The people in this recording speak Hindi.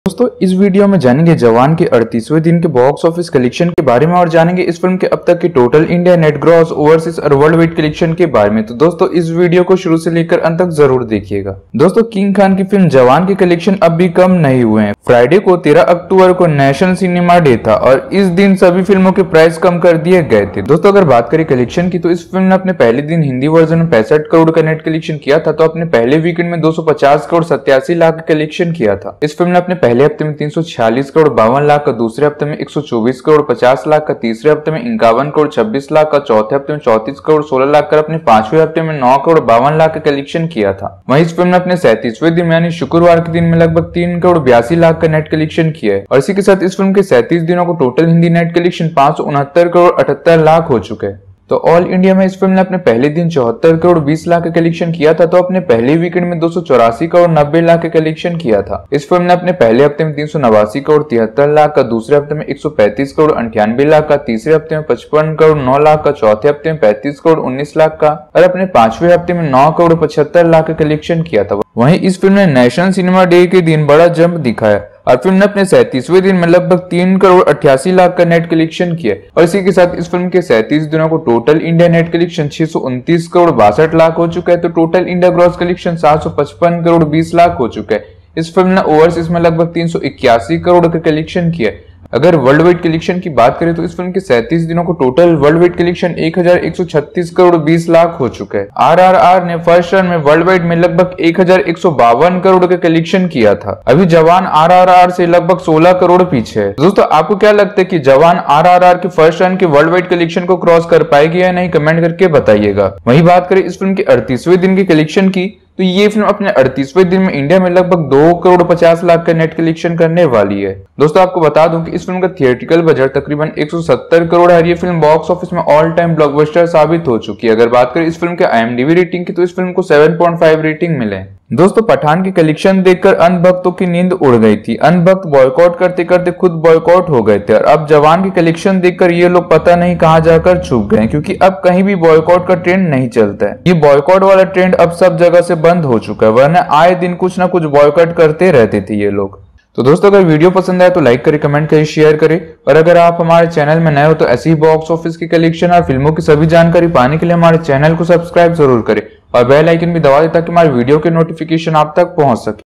दोस्तों इस वीडियो में जानेंगे जवान के 38वें दिन के बॉक्स ऑफिस कलेक्शन के बारे में और जानेंगे इस फिल्म के अब तक के total India net gross, overseas और वर्ल्ड वाइड कलेक्शन के बारे में। तो दोस्तों इस वीडियो को शुरू से लेकर अंत तक जरूर देखिएगा। दोस्तों किंग खान की फिल्म जवान के कलेक्शन अब भी कम नहीं हुए हैं। फ्राइडे को 13 अक्टूबर को नेशनल सिनेमा डे था और इस दिन सभी फिल्मों के प्राइस कम कर दिए गए थे। दोस्तों अगर बात करें कलेक्शन की तो इस फिल्म ने अपने पहले दिन हिंदी वर्जन में 65 करोड़ का नेट कलेक्शन किया था, तो अपने पहले वीकेंड में 250 करोड़ 87 लाख का कलेक्शन किया था। इस फिल्म ने अपने पहले हफ्ते में 346 करोड़ 52 लाख का, दूसरे हफ्ते में 124 करोड़ 50 लाख का, तीसरे हफ्ते में 51 करोड़ 26 लाख का, चौथे हफ्ते में 34 करोड़ 16 लाख कर अपने पांचवें हफ्ते में 9 करोड़ 52 लाख का कलेक्शन किया था। वहीं इस फिल्म ने अपने 37वें दिन यानी शुक्रवार के दिन में लगभग 3 करोड़ 82 लाख का नेट कलेक्शन किया है और इसी के साथ इस फिल्म के 37 दिनों को total Hindi net collection 569 crore 78 lakh हो चुके हैं। तो ऑल इंडिया में इस फिल्म ने अपने पहले दिन 74 करोड़ 20 लाख का कलेक्शन किया था, तो अपने पहले वीकेंड में 284 करोड़ 90 लाख का कलेक्शन किया था। इस फिल्म ने अपने पहले हफ्ते में 389 करोड़ 73 लाख का, दूसरे हफ्ते में 135 करोड़ 98 लाख का, तीसरे हफ्ते में 55 करोड़ 9 लाख का, चौथे हफ्ते में 35 करोड़ 19 लाख का और अपने पांचवें हफ्ते में 9 करोड़ 75 लाख का कलेक्शन किया था। वहीं इस फिल्म ने नेशनल सिनेमा डे के दिन बड़ा जंप दिखाया और फिल्म ने अपने 37वें दिन में लगभग 3 करोड़ 88 लाख का नेट कलेक्शन किया और इसी के साथ इस फिल्म के 37 दिनों को total India net collection 629 crore 62 lakh हो चुका है। तो total India gross collection 755 crore 20 lakh हो चुका है। इस फिल्म ने ओवरसीज में लगभग 381 करोड़ का कलेक्शन किया। अगर वर्ल्ड वाइड कलेक्शन की बात करें तो इस फिल्म के 37 दिनों को total worldwide collection 1136 crore 20 lakh हो चुका है। आरआरआर ने फर्स्ट रन में वर्ल्ड वाइड में लगभग 1152 करोड़ का कलेक्शन किया था। अभी जवान आरआरआर से लगभग 16 करोड़ पीछे है। दोस्तों आपको क्या लगता है कि जवान आरआरआर के फर्स्ट रन के वर्ल्ड वाइड कलेक्शन को क्रॉस कर पाएगी या नहीं, कमेंट करके बताइएगा। वहीं बात करें इस फिल्म के 38वें दिन की कलेक्शन की तो ये फिल्म अपने 38वें दिन में इंडिया में लगभग 2 करोड़ 50 लाख का नेट कलेक्शन करने वाली है। दोस्तों आपको बता दूं कि इस फिल्म का थिएट्रिकल बजट तकरीबन 170 करोड़ है। ये फिल्म बॉक्स ऑफिस में ऑल टाइम ब्लॉकबस्टर साबित हो चुकी है। अगर बात करें इस फिल्म के IMDb रेटिंग की तो इस फिल्म को 7.5 रेटिंग मिले। दोस्तों पठान की कलेक्शन देखकर अन्य भक्तों की नींद उड़ गई थी। अन्य भक्त बॉयकॉट करते करते खुद बॉयकॉट हो गए थे और अब जवान की कलेक्शन देखकर ये लोग पता नहीं कहां जाकर छुप गए, क्योंकि अब कहीं भी बॉयकॉट का ट्रेंड नहीं चलता है। ये बॉयकॉट वाला ट्रेंड अब सब जगह से बंद हो चुका है, वरना आए दिन कुछ ना कुछ बॉयकॉट करते रहते थे ये लोग। तो दोस्तों अगर वीडियो पसंद आए तो लाइक करें, कमेंट करें, शेयर करें और अगर आप हमारे चैनल में नए हो तो ऐसी ही बॉक्स ऑफिस की कलेक्शन और फिल्मों की सभी जानकारी पाने के लिए हमारे चैनल को सब्सक्राइब जरूर करें और बेल आइकन भी दबा दें ताकि हमारे वीडियो के नोटिफिकेशन आप तक पहुंच सके।